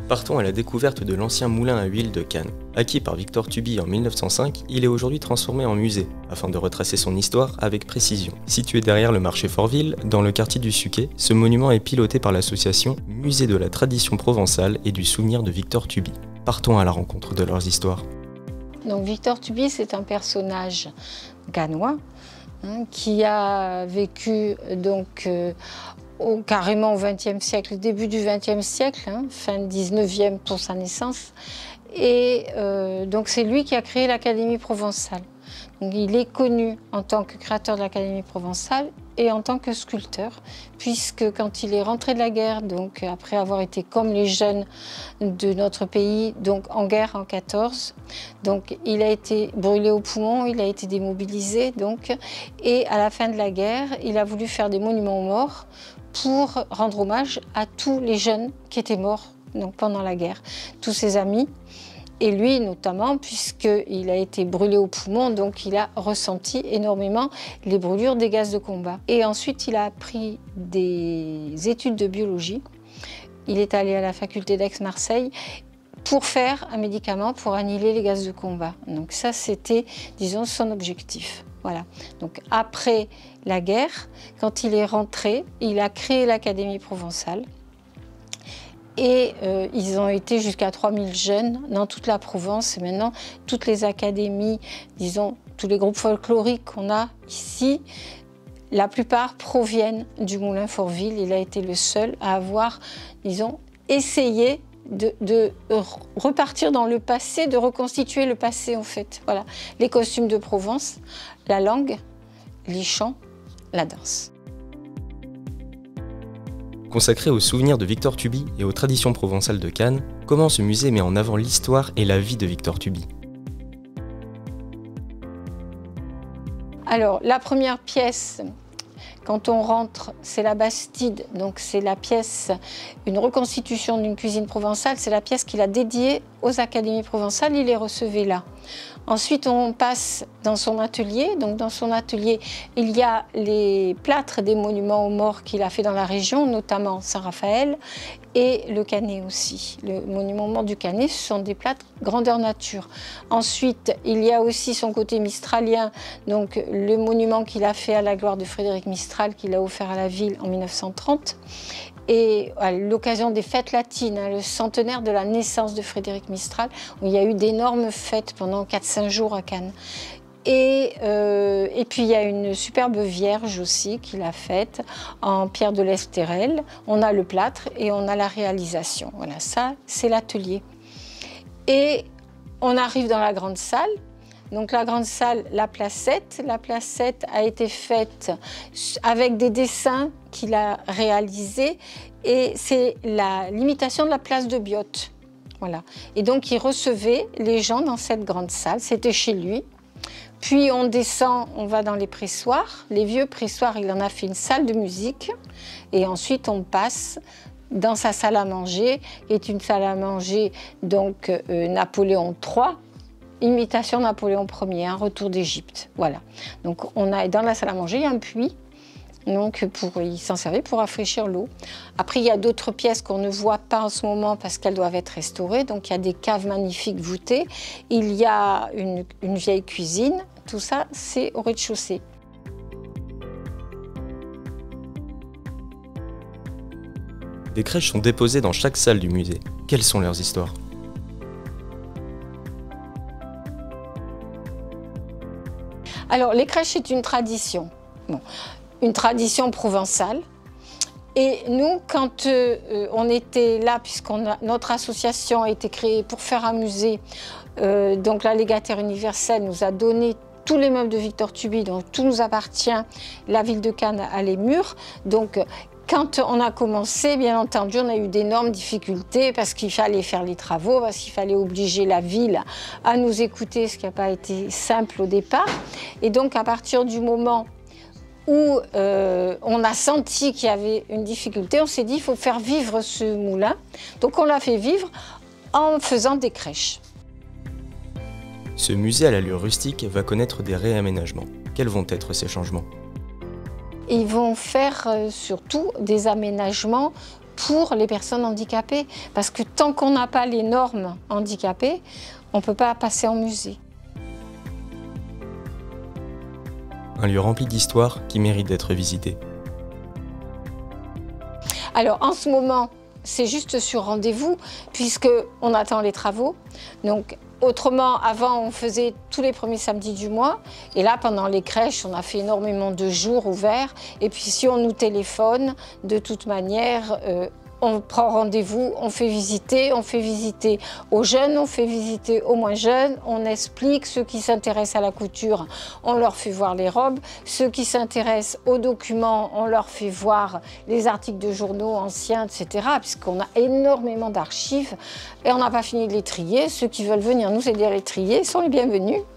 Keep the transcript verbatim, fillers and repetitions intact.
Partons à la découverte de l'ancien moulin à huile de Cannes. Acquis par Victor Tuby en mille neuf cent cinq, il est aujourd'hui transformé en musée, afin de retracer son histoire avec précision. Situé derrière le marché Fortville, dans le quartier du Suquet, ce monument est piloté par l'association Musée de la tradition provençale et du souvenir de Victor Tuby. Partons à la rencontre de leurs histoires. Donc Victor Tuby, c'est un personnage cannois hein, qui a vécu donc euh, au, carrément au vingtième siècle, début du vingtième siècle, hein, fin dix-neuvième pour sa naissance. Et euh, donc c'est lui qui a créé l'Académie provençale. Donc, il est connu en tant que créateur de l'Académie provençale et en tant que sculpteur, puisque quand il est rentré de la guerre, donc après avoir été comme les jeunes de notre pays, donc en guerre en quatorze, donc il a été brûlé au poumon, il a été démobilisé, donc, et à la fin de la guerre, il a voulu faire des monuments aux morts pour rendre hommage à tous les jeunes qui étaient morts donc, pendant la guerre, tous ses amis. Et lui notamment, puisqu'il a été brûlé au poumon, donc il a ressenti énormément les brûlures des gaz de combat. Et ensuite, il a appris des études de biologie. Il est allé à la faculté d'Aix-Marseille pour faire un médicament pour annihiler les gaz de combat. Donc ça, c'était, disons, son objectif. Voilà. Donc après la guerre, quand il est rentré, il a créé l'Académie provençale. Et euh, ils ont été jusqu'à trois mille jeunes dans toute la Provence. Et maintenant, toutes les académies, disons, tous les groupes folkloriques qu'on a ici, la plupart proviennent du moulin Fortville. Il a été le seul à avoir, disons, essayé de, de repartir dans le passé, de reconstituer le passé, en fait. Voilà. Les costumes de Provence, la langue, les chants, la danse. Consacré aux souvenirs de Victor Tuby et aux traditions provençales de Cannes, comment ce musée met en avant l'histoire et la vie de Victor Tuby? Alors, la première pièce, quand on rentre, c'est la Bastide, donc c'est la pièce, une reconstitution d'une cuisine provençale, c'est la pièce qu'il a dédiée aux académies provençales, il les recevait là. Ensuite, on passe dans son atelier. Donc, dans son atelier, il y a les plâtres des monuments aux morts qu'il a fait dans la région, notamment Saint-Raphaël et le Canet aussi. Le monument aux morts du Canet, ce sont des plâtres grandeur nature. Ensuite, il y a aussi son côté mistralien, donc le monument qu'il a fait à la gloire de Frédéric Mistral, qu'il a offert à la ville en mille neuf cent trente. Et à l'occasion des fêtes latines, hein, le centenaire de la naissance de Frédéric Mistral, où il y a eu d'énormes fêtes pendant quatre à cinq jours à Cannes. Et, euh, et puis il y a une superbe vierge aussi qu'il a faite en pierre de l'Estérel. On a le plâtre et on a la réalisation. Voilà, ça c'est l'atelier. Et on arrive dans la grande salle. Donc la grande salle, la placette. La placette a été faite avec des dessins qu'il a réalisés et c'est l'imitation de la place de Biot. Voilà. Et donc il recevait les gens dans cette grande salle, c'était chez lui. Puis on descend, on va dans les pressoirs. Les vieux pressoirs, il en a fait une salle de musique. Et ensuite on passe dans sa salle à manger, qui est une salle à manger donc euh, Napoléon trois. Imitation Napoléon Ier, un retour d'Égypte. Voilà. Donc on a dans la salle à manger, il y a un puits. Donc pour, il s'en servait pour rafraîchir l'eau. Après, il y a d'autres pièces qu'on ne voit pas en ce moment parce qu'elles doivent être restaurées. Donc il y a des caves magnifiques voûtées. Il y a une, une vieille cuisine. Tout ça, c'est au rez-de-chaussée. Des crèches sont déposées dans chaque salle du musée. Quelles sont leurs histoires? Alors, les crèches, c'est une tradition. Bon, une tradition provençale. Et nous, quand euh, on était là, puisque notre association a été créée pour faire un musée, euh, donc la légataire universelle nous a donné tous les meubles de Victor Tuby, donc tout nous appartient, la ville de Cannes a les murs. Donc, quand on a commencé, bien entendu, on a eu d'énormes difficultés parce qu'il fallait faire les travaux, parce qu'il fallait obliger la ville à nous écouter, ce qui n'a pas été simple au départ. Et donc, à partir du moment où euh, on a senti qu'il y avait une difficulté, on s'est dit qu'il faut faire vivre ce moulin. Donc, on l'a fait vivre en faisant des crèches. Ce musée à l'allure rustique va connaître des réaménagements. Quels vont être ces changements ? Ils vont faire euh, surtout des aménagements pour les personnes handicapées. Parce que tant qu'on n'a pas les normes handicapées, on ne peut pas passer en musée. Un lieu rempli d'histoire qui mérite d'être visité. Alors en ce moment, c'est juste sur rendez-vous, puisqu'on attend les travaux. Donc, autrement, avant, on faisait tous les premiers samedis du mois. Et là, pendant les crèches, on a fait énormément de jours ouverts. Et puis, si on nous téléphone, de toute manière, euh, on prend rendez-vous, on fait visiter, on fait visiter aux jeunes, on fait visiter aux moins jeunes, on explique. Ceux qui s'intéressent à la couture, on leur fait voir les robes. Ceux qui s'intéressent aux documents, on leur fait voir les articles de journaux anciens, et cetera. Puisqu'on a énormément d'archives et on n'a pas fini de les trier. Ceux qui veulent venir nous aider à les trier sont les bienvenus.